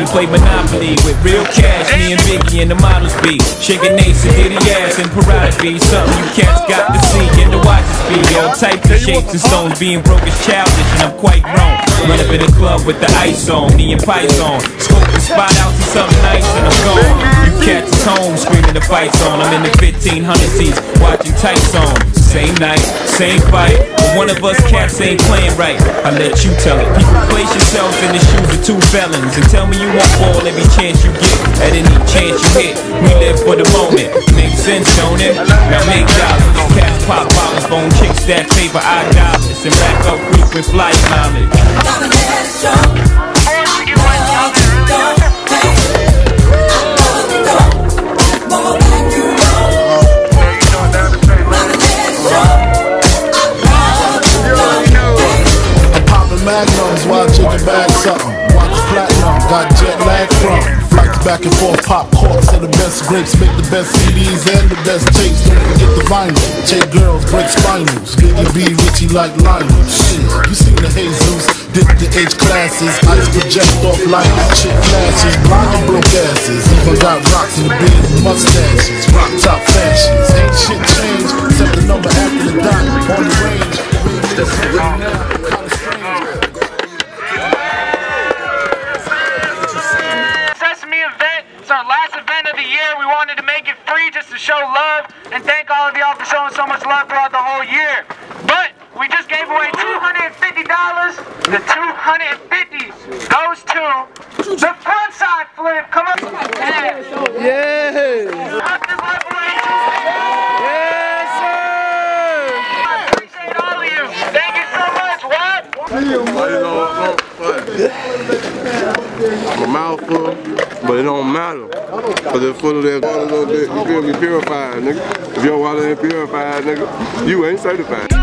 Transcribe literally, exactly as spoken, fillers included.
play Monopoly with real cash. Me and Biggie and the models be shaking Nace and Diddy ass and Parada be something you cats got to see and the watches be all types of shapes and stones. Being broke is childish and I'm quite grown. Run up in the club with the ice on, me and Python. Scope the spot out, see something nice and I'm gone. You cats is home screaming the fights on. I'm in the fifteen hundred seats watching tights on. Same night, same fight, but one of us cats ain't playing right. I let you tell it. People place yourselves in the shoes of two felons and tell me you won't fall every chance you get. At any chance you hit, we live for the moment. Makes sense, don't it? Now make dollars. Cats pop bottles, bone chicks that favor our dollars and rack up frequent flight mileage. Magnums, watch chicken bag something. Watch platinum, got jet lag from. Flights back and forth, pop corks are the best grapes. Make the best C Ds and the best tapes. Don't forget the vinyl. Take girls, break spinals. Get you be Richie like Lionel. Shit, you seen the Jesus. Did the H classes. Ice project off like shit flashes. Blind and broke asses. Even got rocks in the beard and mustaches. Rock top fashions. Ain't shit changed except the number after the dot on the range. Sesame event, it's our last event of the year. We wanted to make it free just to show love and thank all of y'all for showing so much love throughout the whole year. But we just gave away two hundred fifty dollars. The two hundred fifty goes to the front side flip. Come up. Yeah. Yeah. Yes, sir. I appreciate all of you. Thank you so much. What? I'm a mouthful, but it don't matter. Cause it's full of that water a little bit, you feel me, purified, nigga. If your water ain't purified, nigga, you ain't certified.